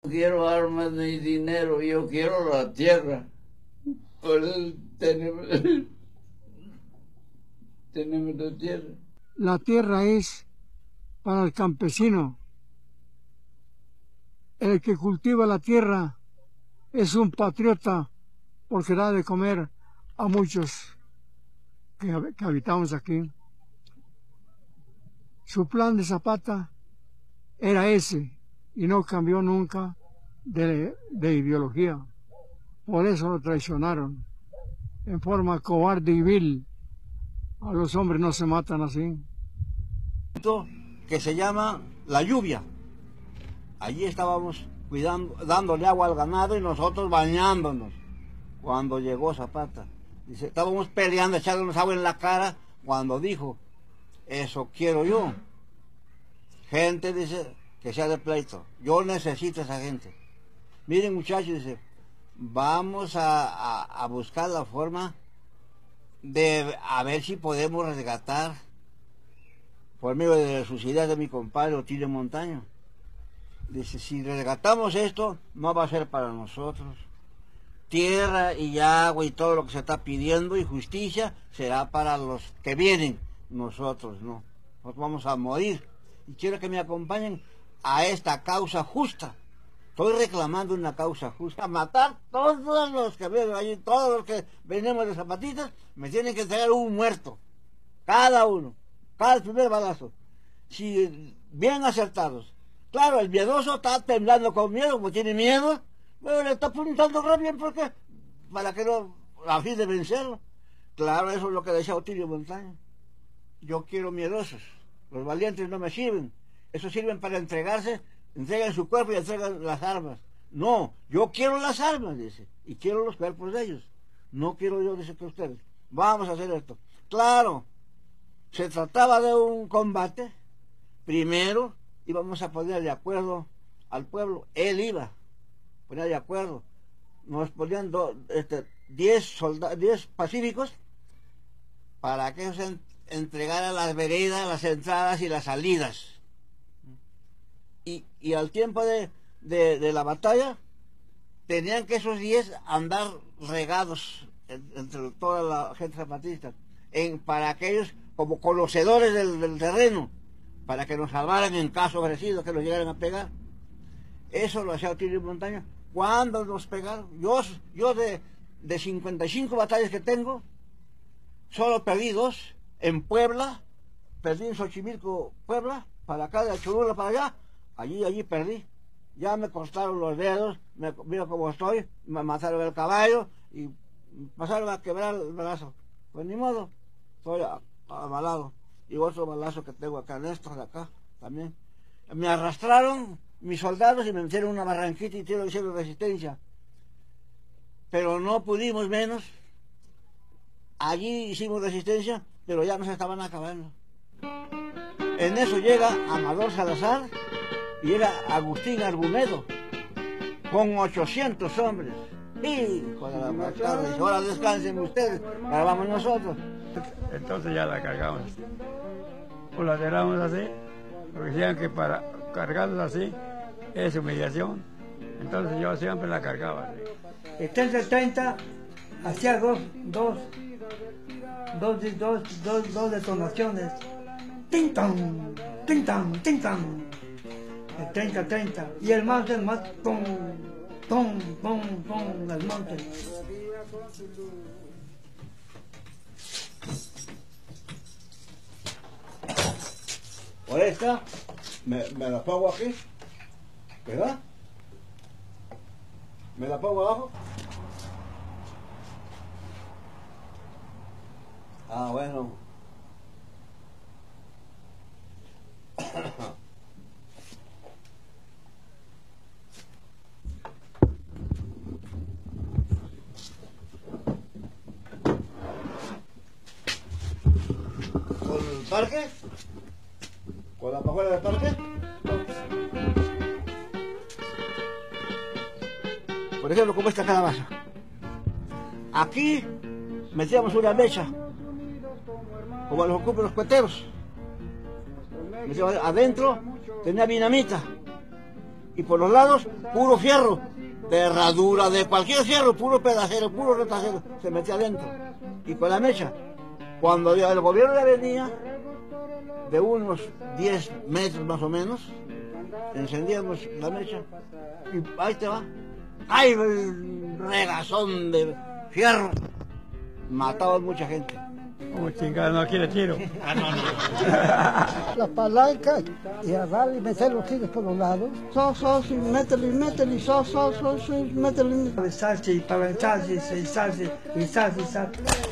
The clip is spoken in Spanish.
quiero armas ni dinero, yo quiero la tierra. Por eso tenemos la tierra. La tierra es para el campesino. El que cultiva la tierra es un patriota porque da de comer a muchos que habitamos aquí. Su plan de Zapata era ese y no cambió nunca de ideología. Por eso lo traicionaron en forma cobarde y vil. A los hombres no se matan así. Que se llama La Lluvia. Allí estábamos cuidando, dándole agua al ganado y nosotros bañándonos. Cuando llegó Zapata, dice, estábamos peleando, echándonos agua en la cara, cuando dijo, eso quiero yo. Gente, dice, que sea de pleito. Yo necesito a esa gente. Miren, muchachos, dice, vamos a buscar la forma de a ver si podemos rescatar por medio de sus ideas de mi compadre Otilio Montaño. Dice, si rescatamos esto, no va a ser para nosotros. Tierra y agua y todo lo que se está pidiendo y justicia será para los que vienen. Nosotros no. Nos vamos a morir. Y quiero que me acompañen a esta causa justa. Estoy reclamando una causa justa. A matar todos los que vienen allí, todos los que venimos de Zapatitas, me tienen que entregar un muerto. Cada uno. Cada primer balazo. Si bien acertados. Claro, el miedoso está temblando con miedo, como tiene miedo, pero le está apuntando bien porque para que no, a fin de vencerlo. Claro, eso es lo que decía Otilio Montaño. Yo quiero miedosos. Los valientes no me sirven. Esos sirven para entregarse, entregan su cuerpo y entregan las armas. No, yo quiero las armas, dice, y quiero los cuerpos de ellos. No quiero yo, dice, que ustedes. Vamos a hacer esto. Claro, se trataba de un combate. Primero íbamos a poner de acuerdo al pueblo. Él iba a poner de acuerdo. Nos ponían 10 pacíficos para que ellos entregaran las veredas, las entradas y las salidas. Y al tiempo de la batalla, tenían que esos 10 andar regados entre toda la gente zapatista, para que ellos, como conocedores del terreno, para que nos salvaran en caso agresivo, que nos llegaran a pegar. Eso lo hacía Otilio Montaño. ¿Cuándo nos pegaron? Yo de 55 batallas que tengo, solo perdí 2 en Puebla, perdí en Xochimilco, Puebla, para acá, de Cholula para allá, allí perdí. Ya me cortaron los dedos, mira cómo estoy, me mataron el caballo y pasaron a quebrar el brazo. Pues ni modo, estoy amalado. Y otro balazo que tengo acá en esto, de acá, también. Me arrastraron mis soldados y me metieron en una barranquita y hicieron resistencia. Pero no pudimos menos. Allí hicimos resistencia, pero ya nos estaban acabando. En eso llega Amador Salazar y llega Agustín Argumedo con 800 hombres. Hijo de la macabra, dice, ahora descansen ustedes, ahora vamos nosotros. Entonces ya la cargamos. O la tiramos así, porque decían que para cargarla así es humillación. Entonces yo siempre la cargaba así. El 30 hacía dos detonaciones. ¡Tin-tan! ¡Tin-tan! ¡Tin-tan! El 30, y el más, ¡tom! El monte. Por esta, me la pongo aquí, ¿verdad? Me la pongo abajo. Ah, bueno. ¿Con el parque? ¿Con la pajuela del parque? Por ejemplo, como esta calabaza. Aquí metíamos una mecha, como los ocupan los cueteros. Adentro tenía dinamita y por los lados puro fierro, de herradura, de cualquier fierro, puro pedacero, puro retacero, se metía adentro. Y con la mecha, cuando el gobierno ya venía, de unos 10 metros más o menos, encendíamos la mecha y ahí te va. ¡Ay, regazón de fierro! Mataban mucha gente. Como chingada, no quiere tiro. La palanca y agarrar y meter los tiros por los lados. Y métele, métele, métele. Salse y palancharse, y salse, y salse, y salse.